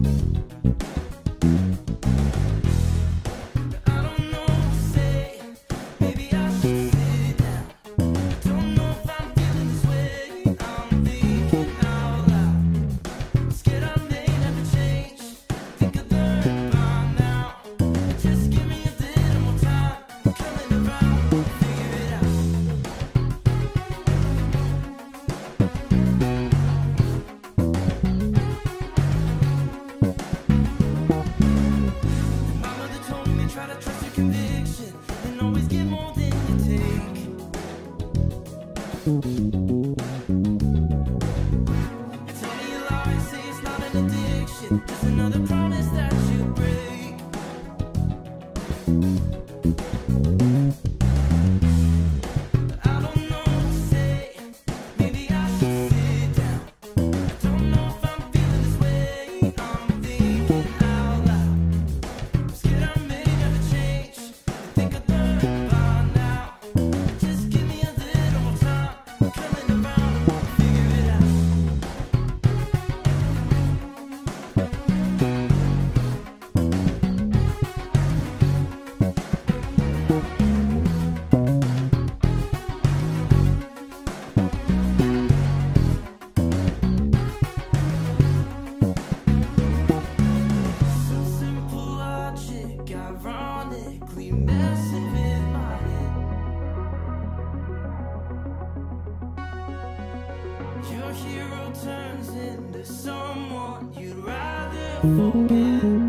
Just another promise that you break. I don't know what to say. Maybe I should sit down. I don't know if I'm feeling this way. I'm thinking out loud. I'm scared I may never change. I think I'd learn by now. Just give me a little more time. I'm coming around, we'll figure it out. Ironically messing with my head. Your hero turns into someone you'd rather forget.